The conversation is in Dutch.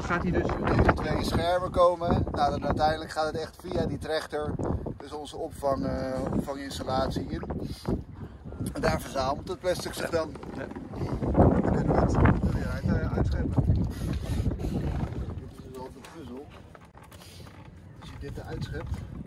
gaat hij dus... Deze twee schermen komen. Nou, dan uiteindelijk gaat het echt via die trechter, dus onze opvanginstallatie in. En daar verzamelt het plastic zich dan. Ja. Dan kunnen we het er weer uitscheppen. Dit is dus altijd een puzzel. Als je dit eruit schept,